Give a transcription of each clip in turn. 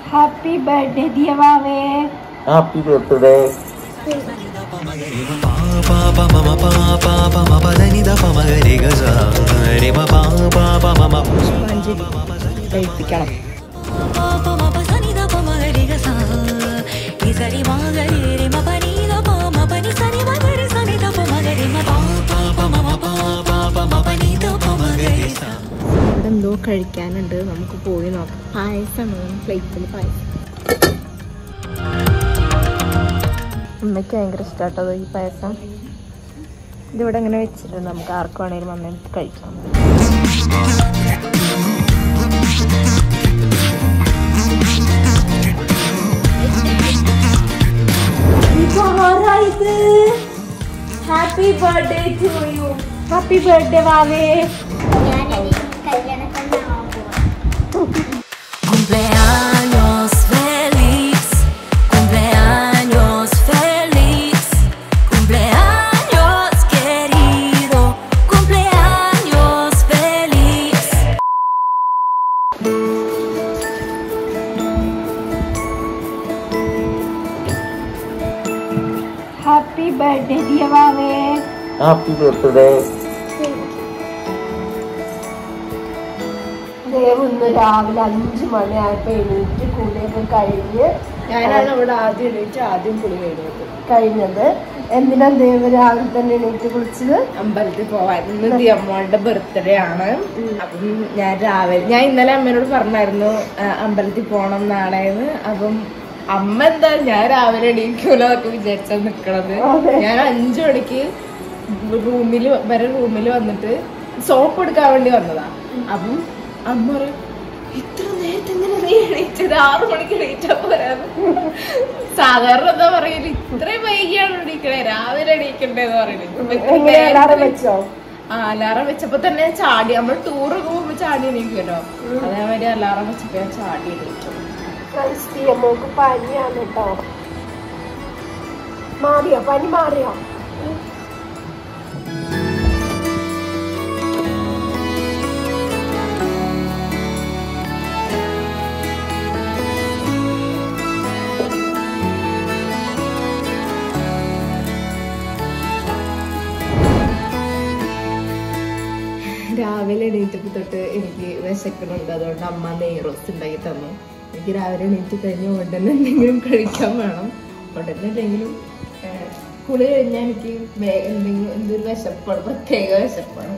Happy birthday, Diyavave. Happy birthday. എന്തോ കഴിക്കാനുണ്ട്, നമുക്ക് പോയി നോക്കാം. പായസമാണ്, പ്ലേറ്റിൽ പായസം. അമ്മയ്ക്ക് ഭയങ്കര ഇഷ്ടമായിട്ടോ ഈ പായസം. ഇതിവിടെ ഇങ്ങനെ വെച്ചിട്ടുണ്ട്, നമുക്ക് ആർക്കും വേണമെങ്കിലും അമ്മ കഴിക്കാം. Happy birthday to you. Happy birthday വാവേ. Cumpleaños feliz, cumpleaños feliz, cumpleaños querido, cumpleaños feliz. Happy birthday, Diyavave. Happy birthday. ഇന്ന് രാവിലെ 5 മണിയായപ്പോൾ എണീറ്റ് കുളിയൊക്കെ കഴിഞ്ഞ് ഞാനാണ് ഇവിടെ ആദ്യം എണീറ്റ് ആദ്യം കുളി കഴിഞ്ഞത്. എന്തിനാ ദേവ് രാവിലെ തന്നെ എണീറ്റ് കുളിച്ചത്? അമ്പലത്തിൽ പോവാൻ. ഇന്ന് ദിയമ്മോളുടെ ബർത്ത്ഡേ ആണ്. അപ്പം ഞാൻ ഇന്നലെ അമ്മേനോട് പറഞ്ഞായിരുന്നു അമ്പലത്തിൽ പോണം നാളെന്ന്. അപ്പം അമ്മ എന്താ ഞാൻ രാവിലെ എണീക്കൂലോ ഒക്കെ വിചാരിച്ചാ നിക്കണത്. ഞാൻ 5 മണിക്ക് റൂമിൽ വന്നിട്ട് സോപ്പ് എടുക്കാൻ വേണ്ടി വന്നതാ. അപ്പം അമ്മ പറയും, ഇത്ര നേരത്തെ എങ്ങനെ നീ എണീറ്റത്? 6 മണിക്ക് എണീറ്റാ പോരാന്ന്. സാധാരണ എന്താ പറയല്, ഇത്രയും വൈകിയാണ് എണീക്കണേ, രാവിലെ എണീക്കണ്ടേന്ന് പറയുന്നത്. അലാറം വെച്ചപ്പോ തന്നെ ചാടി. നമ്മൾ ടൂറൊക്കെ പോകുമ്പോ ചാടി എണീക്കുമല്ലോ, അതേമാതിരി അലാറം വെച്ചപ്പോ ഞാൻ ചാടി എണീറ്റു. മോക്ക് പനിയാണ് കേട്ടോ. മാറിയോ? പനി മാറിയോ? രാവിലെ എണീറ്റപ്പോൾ തൊട്ട് എനിക്ക് വിശക്കുന്നുണ്ട്. അതുകൊണ്ട് അമ്മ നെയ്റോസ്റ്റ് ഉണ്ടാക്കി തന്നു. എനിക്ക് രാവിലെ എണീറ്റ് കഴിഞ്ഞ് ഉടനെ എന്തെങ്കിലും കഴിക്കാൻ വേണം. ഉടനെ എന്തെങ്കിലും കുളി കഴിഞ്ഞാൽ എനിക്ക് എന്തെങ്കിലും എന്തൊരു വിശപ്പാണ്, പ്രത്യേക വിശപ്പാണ്.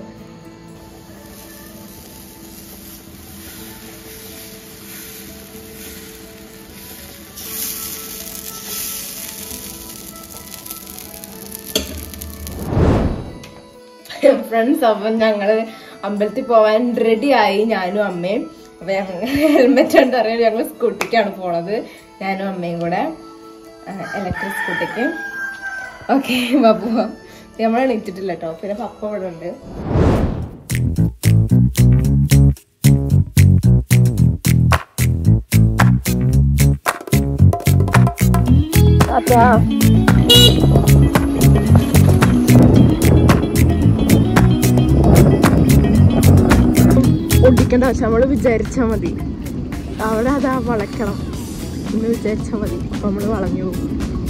ഫ്രണ്ട്സ്, അപ്പം ഞങ്ങള് അമ്പലത്തിൽ പോവാൻ റെഡി ആയി, ഞാനും അമ്മയും. അപ്പൊ ഞങ്ങൾ ഹെൽമെറ്റ് ഉണ്ട് അറിയാം, ഞങ്ങൾ സ്കൂട്ടിക്കാണ് പോണത്, ഞാനും അമ്മയും കൂടെ, ഇലക്ട്രിക് സ്കൂട്ടിക്ക്. ഓക്കെ, പപ്പ നമ്മൾ എണീറ്റിട്ടില്ല കേട്ടോ. പിന്നെ പപ്പ ഇവിടെ ഉണ്ട്. അതാ ഒടിക്കേണ്ട ആവശ്യം നമ്മള് വിചാരിച്ചാ മതി. അവിടെ അതാ വളയ്ക്കണം എന്ന് വിചാരിച്ചാ മതി. അപ്പൊ നമ്മള് വളഞ്ഞു പോകും.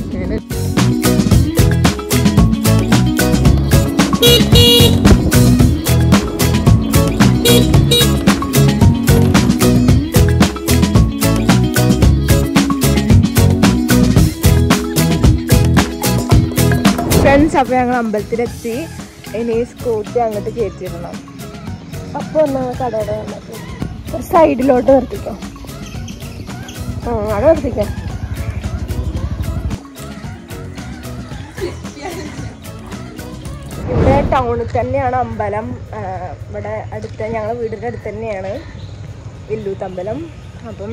ഫ്രണ്ട്സ്, അപ്പൊ ഞങ്ങൾ അമ്പലത്തിലെത്തി. ഇനി സ്കൂട്ടി അങ്ങോട്ട് കയറ്റിയിടണം. അപ്പൊ ഒന്ന് കടയുടെ ഒരു സൈഡിലോട്ട് നിർത്തിക്കാം. അവിടെ നിർത്തിക്കാം. ഇവിടെ ടൗണിൽ തന്നെയാണ് അമ്പലം. ഇവിടെ അടുത്ത് ഞങ്ങളുടെ വീടിൻ്റെ അടുത്ത് തന്നെയാണ് വില്ലൂത്തമ്പലം. അപ്പം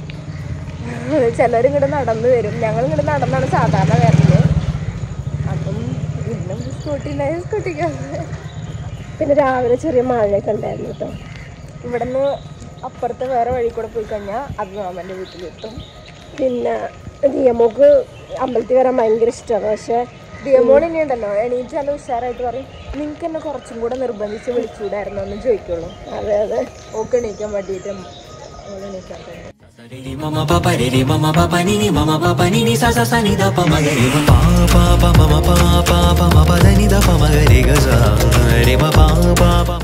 ചിലർ ഇങ്ങോട്ട് നടന്നു വരും. ഞങ്ങൾ ഇങ്ങോട്ട് നടന്നാണ് സാധാരണ വരുന്നത്. അപ്പം ഇന്നും സ്കൂട്ടി ഉണ്ടായി സ്കൂട്ടിക്കാം. പിന്നെ രാവിലെ ചെറിയ മഴയൊക്കെ ഉണ്ടായിരുന്നു കേട്ടോ. ഇവിടെ നിന്ന് അപ്പുറത്ത് വേറെ വഴി കൂടെ പോയി കഴിഞ്ഞാൽ അഭിമാമൻ്റെ വീട്ടിലെത്തും. പിന്നെ ദിയമോക്ക് അമ്പലത്തിൽ വരാൻ ഭയങ്കര ഇഷ്ടമാണ്. പക്ഷേ ദിയമോൾ ഇനി ഉണ്ടല്ലോ എണീറ്റ് നല്ല ഉഷാറായിട്ട് പറയും, നിങ്ങൾക്ക് എന്നെ കുറച്ചും കൂടെ നിർബന്ധിച്ച് വിളിച്ചുകൂടായിരുന്നോ എന്ന് ചോദിക്കുള്ളൂ. അതെ ഓക്കെ എണീക്കാൻ വേണ്ടിയിട്ട് എണീക്കാൻ Mama papa re mama papa ni sa sa sa ni da pa ma re pa pa pa mama pa pa pa ma pa ni da pa ma re ga sa re pa pa pa pa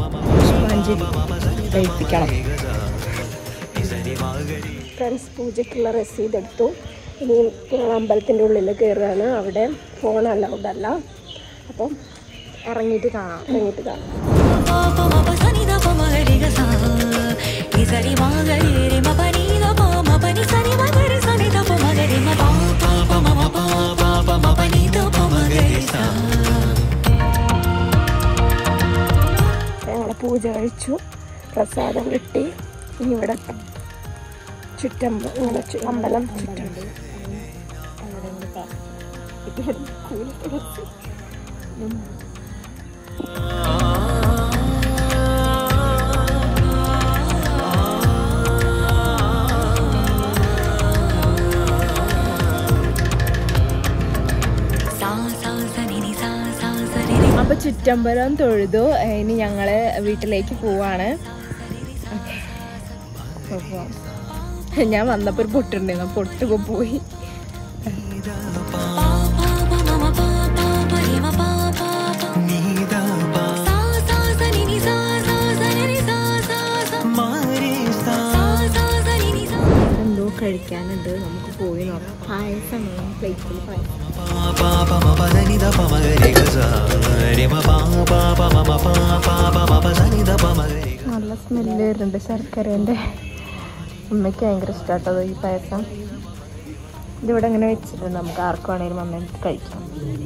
friends പൂജയ്ക്കുള്ള രസീത് എടുത്തു. ഇനി അമ്പലത്തിൻ്റെ ഉള്ളിൽ കയറുകയാണ്. അവിടെ phone allowed അല്ല. അപ്പം ഇറങ്ങിയിട്ട് കാണാം. ഞങ്ങൾ പൂജ കഴിച്ചു, പ്രസാദം കിട്ടി. ഇനി ഇവിടെ അമ്പലം ചുറ്റുണ്ട്. അപ്പൊ ചുറ്റമ്പലം തൊഴുതു. ഇനി ഞങ്ങള് വീട്ടിലേക്ക് പോവാണ്. ഞാൻ വന്നപ്പോ ഒരു പൊട്ടുണ്ടായിരുന്നു, പൊട്ടുപോ പോയി. എന്തോ കഴിക്കാനുണ്ട്, നമുക്ക് പോയി നോക്കാം. പായസം പ്ലേറ്റിൽ പായസം. നല്ല സ്മെല്ല് വരുന്നുണ്ട് ശർക്കരേൻ്റെ. അമ്മയ്ക്ക് ഭയങ്കര ഇഷ്ടമായിട്ടത് ഈ പായസം. ഇതിവിടെ ഇങ്ങനെ വെച്ചിട്ടുണ്ട്, നമുക്ക് ആർക്കും വേണമെങ്കിലും വന്നിട്ട് കഴിക്കാം.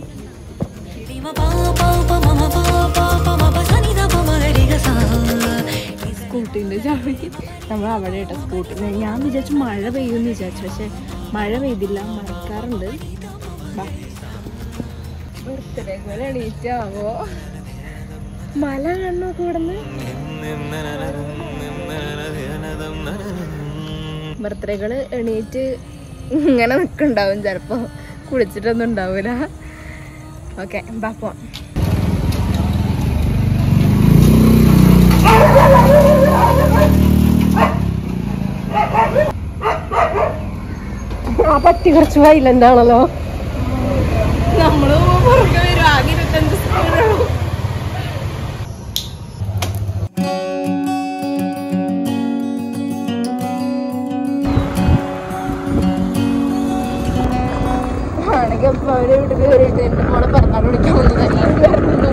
സ്കൂട്ടിൻ്റെ ചാവി നമ്മൾ അവിടെ ഇട്ട സ്കൂട്ടി. ഞാൻ വിചാരിച്ചു മഴ പെയ്യുമെന്ന് വിചാരിച്ചു, പക്ഷെ മഴ പെയ്തില്ല, മഴക്കാറുണ്ട്. ബർത്ത്ഡേകൾ എണീറ്റാവോ മല കാണുന്നൊക്കെ ഇവിടുന്ന്. ബർത്ത്ഡേകള് എണീറ്റ് ഇങ്ങനെ നിൽക്കുന്നുണ്ടാവും, ചിലപ്പോൾ കുളിച്ചിട്ടൊന്നും ഉണ്ടാവില്ല. ഓക്കെ ബാപ്പോ. ആ പറ്റി കുറച്ച് വൈലന്റ് ആണല്ലോ. നമ്മള് പുറകെ വരും. ആകെ 25 സ്പീഡാണോ. ആണെങ്കിൽ എപ്പോൾ അവരെ വീട്ടിൽ കയറിയിട്ട് എൻ്റെ മോളെ പറഞ്ഞാൽ വിളിക്കാൻ വന്നത്.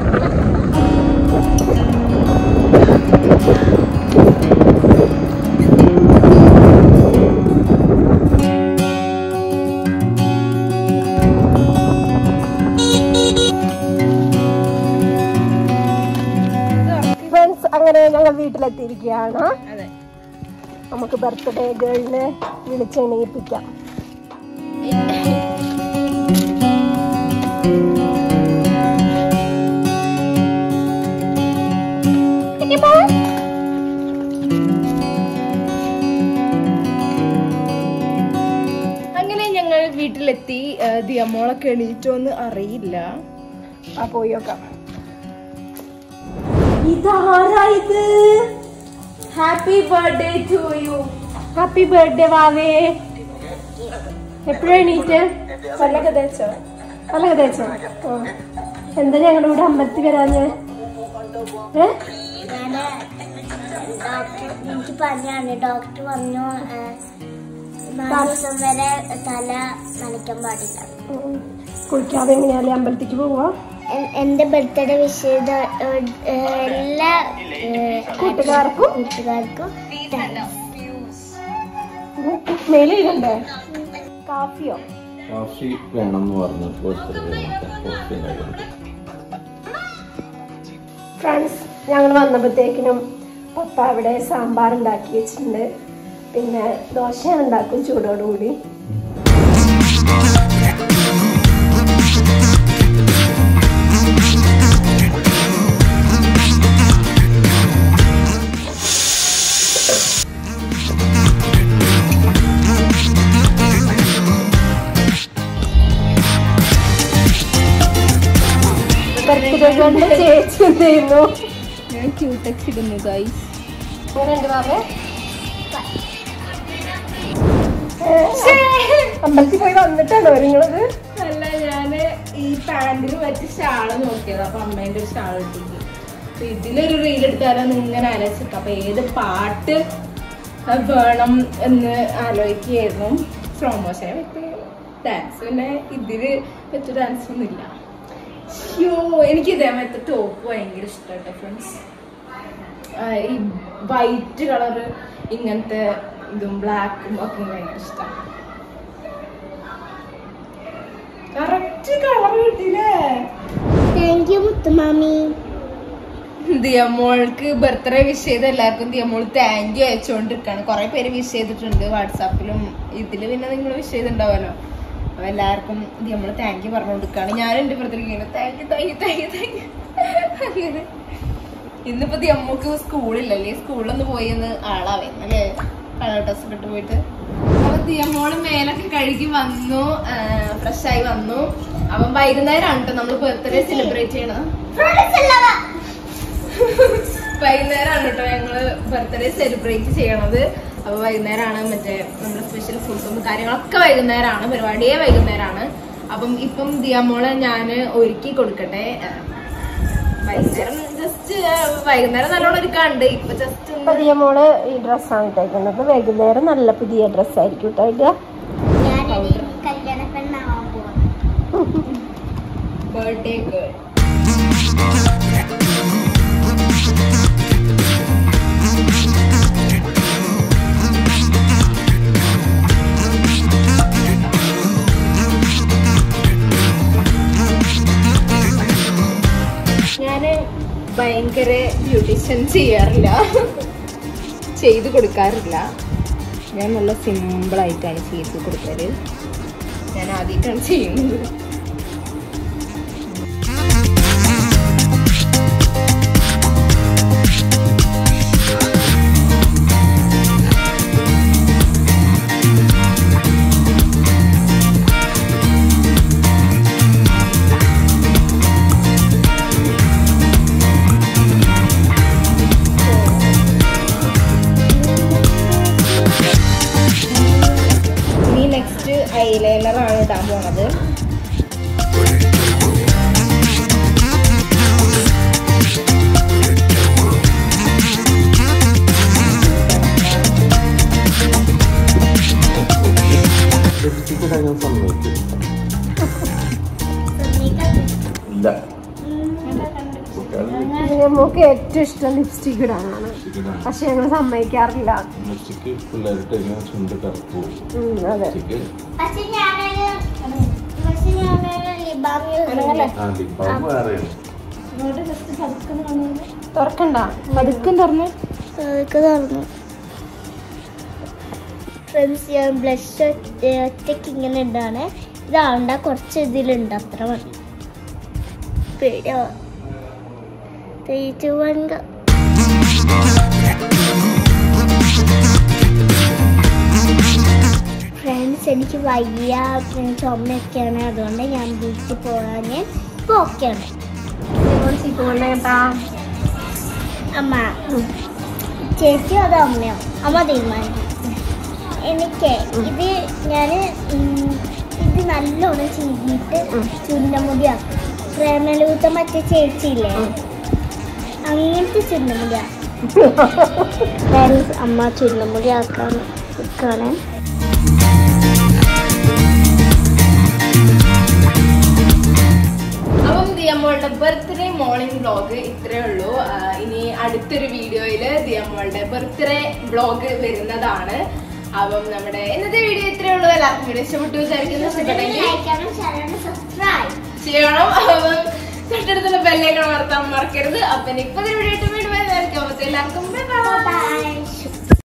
അങ്ങനെ ഞങ്ങൾ വീട്ടിലെത്തിയിരിക്കുകയാണ്. നമുക്ക് ബർത്ത്ഡേ ഗേളിനെ വിളിച്ചെണീപ്പിക്കാം. അങ്ങനെ ഞങ്ങൾ വീട്ടിലെത്തി. ദിയമോളൊക്കെ എണീറ്റോന്ന് അറിയില്ല. ആ പോയി നോക്കാം. ഇതാരാ ഇത്? Happy birthday to you. Happy birthday വാവേ. എപ്പോഴും എണീറ്റ് പല്ലൊക്കെ തേച്ചോ? എന്താ ഞങ്ങളുടെ കൂടെ അമ്പലത്തിൽ വരാഞ്ഞ്? എനിക്ക് പറഞ്ഞാണ്, ഡോക്ടർ പറഞ്ഞു 4 ദിവസം വരെ തല നനയ്ക്കാൻ പാടില്ല. കുളിക്കാതെ എങ്ങനെയാലേ അമ്പലത്തിക്ക് പോവാ? എന്റെ ബർത്ത്ഡേ വിഷ് എല്ലാ കൂട്ടുകാർക്കും മേലിടണ്ടേ? കാഫിയോ? കാഫി വേണമെന്ന് പറഞ്ഞു. ഫ്രണ്ട്സ്, ഞങ്ങൾ വന്നപ്പോഴത്തേക്കിനും പപ്പ ഇവിടെ സാമ്പാർ ഉണ്ടാക്കി വെച്ചിട്ടുണ്ട്. പിന്നെ ദോശ ഉണ്ടാക്കും ചൂടോടുകൂടി. ചേച്ചി എന്ത് ചെയ്യുന്നു? ഞാൻ ക്യൂടെക്സ് ഇടുന്നു ഗൈസ്. അങ്ങനെ ഉണ്ട്. അമ്പലത്തിൽ പോയി വന്നിട്ടാണോ ഒരുങ്ങുന്നത്? അല്ല, ഞാന് ഈ പാന്റിന് പറ്റിയ ഷാള് നോക്കിയത്. അപ്പൊ അമ്മേന്റെ ഒരു ഷാൾ ഇട്ടിട്ട് അപ്പൊ ഇതിലൊരു റീൽ എടുത്താലും ഇങ്ങനെ ആലോചിച്ചു. അപ്പൊ ഏത് പാട്ട് വേണം എന്ന് ആലോചിക്കുകയായിരുന്നു. സ്ലോ മോഷനെ പറ്റി ഡാൻസ്, പിന്നെ ഇതില് പറ്റിയ ഡാൻസ് ഒന്നുമില്ല. എനിക്ക് ഇതേമാതിരത്തെ ടോപ്പ് ഭയങ്കര ഇഷ്ടമാട്ടോ ഫ്രണ്ട്സ്. ഈ വൈറ്റ് കളറ് ഇങ്ങനത്തെ ഇതും ബ്ലാക്കും ഒക്കെ ഭയങ്കര ഇഷ്ടമാണ്. കറക്റ്റ് കളർ കിട്ടിയില്ലേ? താങ്ക് യു മുത്തുമാമി. ദിയമോൾക്ക് ബർത്ത്ഡേ വിഷ് ചെയ്ത് എല്ലാവർക്കും ദിയമോൾ താങ്ക് യു അയച്ചുകൊണ്ടിരിക്കാണ്. കുറെ പേര് വിഷ് ചെയ്തിട്ടുണ്ട് വാട്സാപ്പിലും. ഇതില് പിന്നെ നിങ്ങൾ വിഷ് ചെയ്തിട്ടുണ്ടാവുമല്ലോ. അപ്പൊ എല്ലാവർക്കും ദിയമോൾ താങ്ക് യു പറഞ്ഞുകൊണ്ടിരിക്കാണ്. ഞാനും എന്റെ ബർത്ത്ഡേക്ക് thank you thank you thank you thank you അങ്ങനെ. ഇന്നിപ്പോ ദിയമ്മക്ക് സ്കൂളില്ലല്ലേ, സ്കൂളിലൊന്ന് പോയി ഒന്ന് ആളാവേന്നു അല്ലേ, കളർ ഡ്രസ് ഇട്ട് പോയിട്ട്. അപ്പൊ ദിയമ്മോള് മേലൊക്കെ കഴുകി വന്നു, ഫ്രഷ് ആയി വന്നു. അപ്പൊ വൈകുന്നേരമാണ് കേട്ടോ നമ്മള് ബർത്ത്ഡേ സെലിബ്രേറ്റ് ചെയ്യണത്. വൈകുന്നേരമാണ് കേട്ടോ ഞങ്ങള് ബർത്ത്ഡേ സെലിബ്രേറ്റ് ചെയ്യണത്. അപ്പൊ വൈകുന്നേരമാണ് മറ്റേ നമ്മുടെ സ്പെഷ്യൽ ഫുഡും കാര്യങ്ങളൊക്കെ വൈകുന്നേരമാണ്, പരിപാടിയെ വൈകുന്നേരമാണ്. അപ്പം ഇപ്പം ദിയമോളെ ഞാന് ഒരുക്കി കൊടുക്കട്ടെ. വൈകുന്നേരം ജസ്റ്റ് വൈകുന്നേരം നല്ലോണം ഒരുക്കാണ്ട്. ഇപ്പൊ ജസ്റ്റ് ദിയമോള് ഈ ഡ്രസ്സാണ് ഇട്ടേക്കുന്നത്. വൈകുന്നേരം നല്ല പുതിയ ഡ്രസ്സായിരിക്കും കേട്ടോ. കല്യാണ പെണ്ണാവാൻ പോവാ. Birthday girl. ഞാന് ഭയങ്കര ബ്യൂട്ടീഷ്യൻ ചെയ്യാറില്ല, ചെയ്ത് കൊടുക്കാറില്ല. ഞാൻ നല്ല സിമ്പിളായിട്ടാണ് ചെയ്ത് കൊടുക്കാറ്. ഞാൻ ആദ്യമായിട്ടാണ് ചെയ്യുന്നത്. ഐലൈനറാണ് ഇടാൻ പോണത്. നമുക്ക് ഏറ്റവും ഇഷ്ടം ലിപ്സ്റ്റിക് ഇടാനാണ്, പക്ഷെ ഞങ്ങൾ സമ്മതിക്കാറില്ല. അതെ, തുറക്കണ്ട, പതുക്കം തുറന്നു. ഫ്രണ്ട്സ്, ഞാൻ ബ്ലഷ് ഒറ്റയ്ക്ക് ഇങ്ങനെ ഇടാണ്. ഇതാണ്ട കുറച്ച് ഇതിലുണ്ട്, അത്ര മതി. പേടിയോ തേച്ചുവങ്ക. ഫ്രണ്ട്സ്, എനിക്ക് വയ്യ, ചുമയൊക്കെയാണ്. അതുകൊണ്ട് ഞാൻ ബീച്ചിൽ പോകാൻ ഇപ്പോൾ ഓക്കെയാണ്. അമ്മ ചേച്ചിയോ അതോ അമ്മയോ? അമ്മ തീരുമാനിക്കും. എനിക്ക് ഇത് ഞാൻ ഇത് നല്ലോണം ചീകിയിട്ട് ചുണ്ടമുടിയാക്കും. പ്രേമലൂത്ത മറ്റേ ചേച്ചിയില്ലേ, അങ്ങനത്തെ ചുണ്ടമുടിയാക്കും. അമ്മ ചുണ്ടമുടിയാക്കാൻ നിൽക്കുകയാണ്. അപ്പം ദിയമ്മളുടെ ബർത്ത്ഡേ മോർണിംഗ് വ്ലോഗ് ഇത്രയേ ഉള്ളൂ. ഇനി അടുത്തൊരു വീഡിയോയില് ദിയമ്മളുടെ ബർത്ത്ഡേ വ്ലോഗ് വരുന്നതാണ്. അപ്പം നമ്മുടെ ഇന്നത്തെ വീഡിയോ ഇത്രയേ ഉള്ളൂ. എല്ലാവർക്കും വീഡിയോ ഇഷ്ടപ്പെട്ടു വിചാരിക്കുന്നു. ഇഷ്ടപ്പെട്ടെങ്കിൽ ചെയ്യണം. അപ്പം തൊട്ടടുത്തുള്ള ബെല്ലൈക്കൺ അമർത്താൻ മറക്കരുത്. അപ്പം ഇപ്പൊ വീഡിയോ ഇട്ട് വീണ്ടും എല്ലാവർക്കും ബൈ.